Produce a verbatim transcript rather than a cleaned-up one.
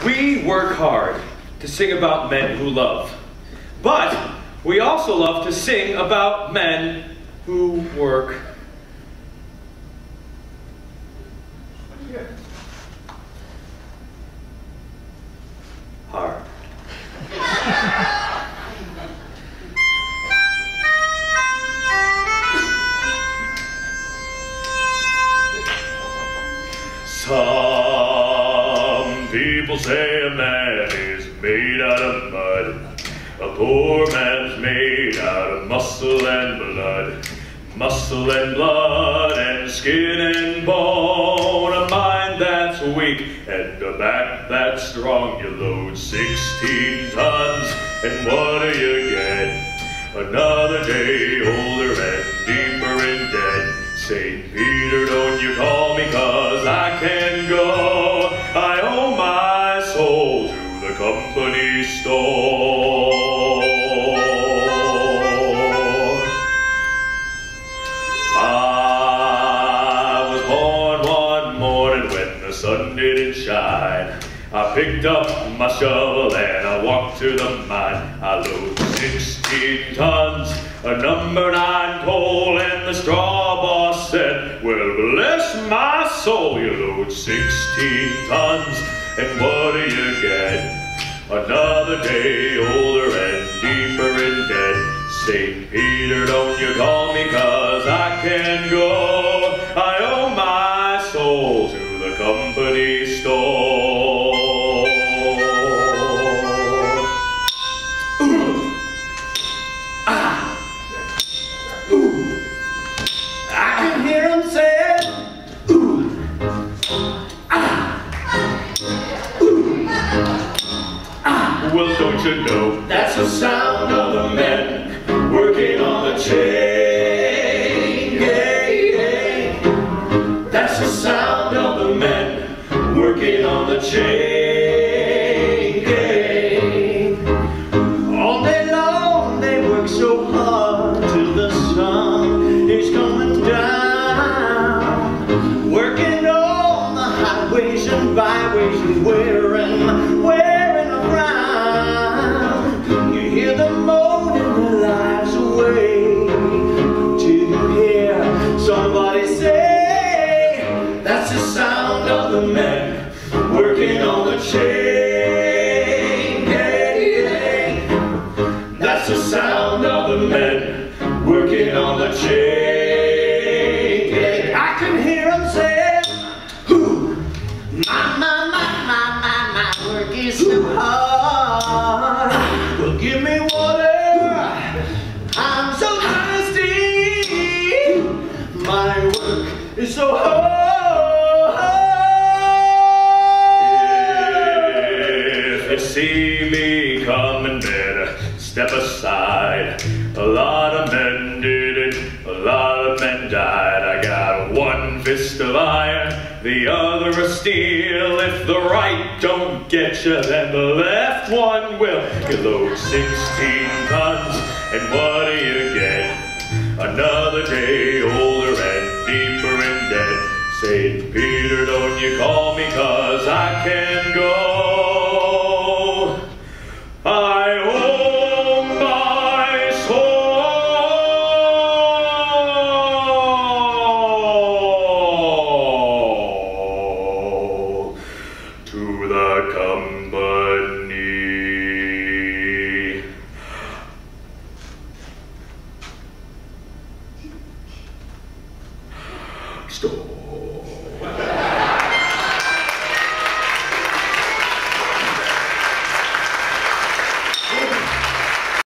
We work hard to sing about men who love, but we also love to sing about men who work hard. Some people say a man is made out of mud. A poor man's made out of muscle and blood. Muscle and blood and skin and bone. A mind that's weak and a back that's strong. You load sixteen tons and what do you get? Another day older and deeper in debt. Saint Peter, don't you call me, 'cause I can go. I owe my soul to the company store. I was born one morning when the sun didn't shine. I picked up my shovel and I walked to the mine. I load sixteen tons of number nine coal, and the straw boss said, well, bless my soul, you load sixteen tons, and what do you get? Another day older and deeper in debt. Saint Peter, don't you call me, 'cause I can go. I owe my soul to the company store. Well, don't you know, that's the sound of the men working on the chain. Yeah, yeah. That's the sound of the men working on the chain. Yeah. All day long they work so hard till the sun is coming down. Working on the highways and byways and wearing, wearing the moaning their lives away, till you hear somebody say, that's the sound of the men working on the chain. Yeah, yeah. That's the sound of the men working on the chain. Yeah. I can hear them say, ooh, my, my, my, my, my, my work is so hard. Well, give me water, I'm so thirsty. My work is so hard. If you see me coming, better step aside. A lot of men did it, a lot of men died. I got one fist of iron, the other of steel. If the right don't get you, then the left one will. You load sixteen tons, and what do you get? Another day older and deeper in debt. Saint Peter, don't you call me, 'cause I can go. I owe my soul to the company store.